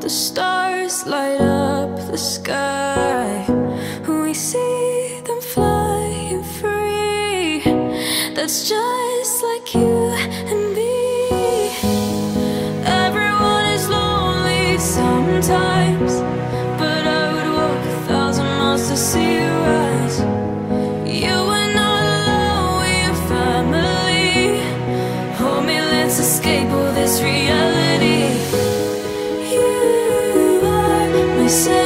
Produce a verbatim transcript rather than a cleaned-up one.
The stars light up the sky. We see them flying free. That's just like you and me. Everyone is lonely sometimes, but I would walk a thousand miles to see you rise. You are not alone, we're family. Hold me, let's escape all this reality. You are my